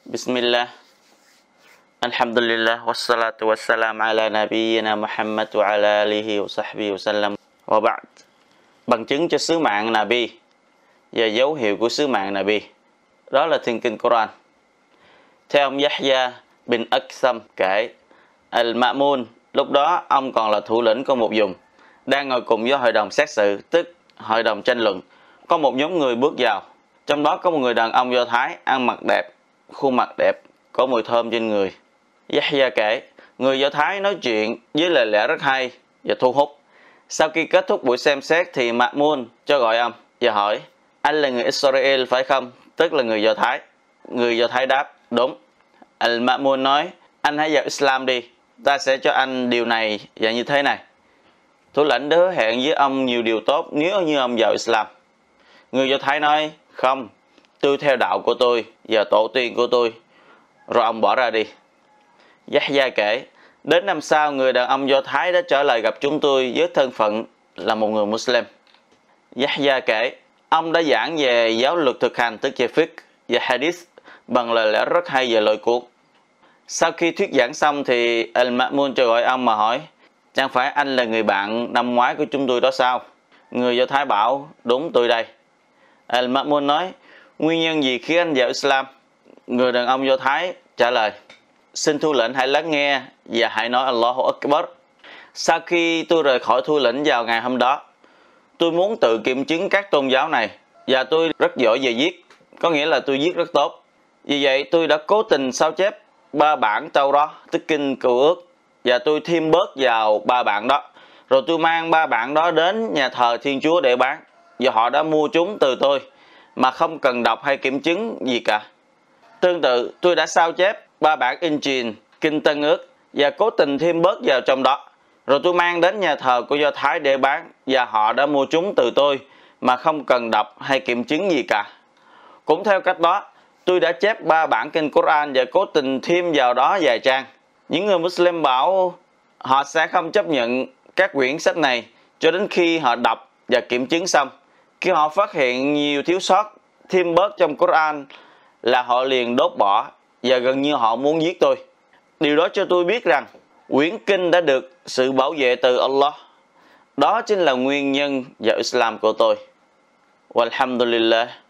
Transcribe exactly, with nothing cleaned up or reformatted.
Bismillah, Alhamdulillah, wassalatu wassalam ala nabiyyina Muhammad wa ala alihi wa sahbihi wa sallam. Wa ba'd. Bằng chứng cho sứ mạng Nabi và dấu hiệu của sứ mạng Nabi, đó là thiên kinh Quran. Theo ông Yahya bin Aksam kể, Al-Ma'mun lúc đó ông còn là thủ lĩnh của một vùng, đang ngồi cùng với hội đồng xét xử, tức hội đồng tranh luận. Có một nhóm người bước vào, trong đó có một người đàn ông Do Thái ăn mặc đẹp, khuôn mặt đẹp, có mùi thơm trên người. Yahya kể, người Do Thái nói chuyện với lời lẽ rất hay và thu hút. Sau khi kết thúc buổi xem xét thì Ma'mun cho gọi ông và hỏi, anh là người Israel phải không? Tức là người Do Thái. Người Do Thái đáp, đúng. Al-Ma'mun nói, anh hãy vào Islam đi, ta sẽ cho anh điều này và như thế này. Thủ lãnh đã hứa hẹn với ông nhiều điều tốt nếu như ông vào Islam. Người Do Thái nói, không, tôi theo đạo của tôi và tổ tiên của tôi. Rồi ông bỏ ra đi. Yahya kể, đến năm sau người đàn ông Do Thái đã trở lại gặp chúng tôi với thân phận là một người Muslim. Yahya kể, ông đã giảng về giáo luật thực hành, tức về fiqh và hadith bằng lời lẽ rất hay và lôi cuốn. Sau khi thuyết giảng xong thì Al-Ma'mun cho gọi ông mà hỏi, chẳng phải anh là người bạn năm ngoái của chúng tôi đó sao? Người Do Thái bảo, đúng, tôi đây. Al-Ma'mun nói, nguyên nhân gì khiến anh vào Islam? Người đàn ông Do Thái trả lời, xin thủ lĩnh hãy lắng nghe và hãy nói Allahu Akbar. Sau khi tôi rời khỏi thủ lĩnh vào ngày hôm đó, tôi muốn tự kiểm chứng các tôn giáo này và tôi rất giỏi về viết, có nghĩa là tôi viết rất tốt. Vì vậy tôi đã cố tình sao chép ba bản Taurat, tức kinh Cựu Ước, và tôi thêm bớt vào ba bản đó. Rồi tôi mang ba bản đó đến nhà thờ Thiên Chúa để bán, và họ đã mua chúng từ tôi mà không cần đọc hay kiểm chứng gì cả. Tương tự, tôi đã sao chép ba bản Injil, kinh Tân Ước, và cố tình thêm bớt vào trong đó. Rồi tôi mang đến nhà thờ của Do Thái để bán, và họ đã mua chúng từ tôi mà không cần đọc hay kiểm chứng gì cả. Cũng theo cách đó, tôi đã chép ba bản kinh Quran và cố tình thêm vào đó vài trang. Những người Muslim bảo họ sẽ không chấp nhận các quyển sách này cho đến khi họ đọc và kiểm chứng xong. Khi họ phát hiện nhiều thiếu sót, thêm bớt trong Quran là họ liền đốt bỏ và gần như họ muốn giết tôi. Điều đó cho tôi biết rằng quyển kinh đã được sự bảo vệ từ Allah. Đó chính là nguyên nhân vào Islam của tôi. Walhamdulillah.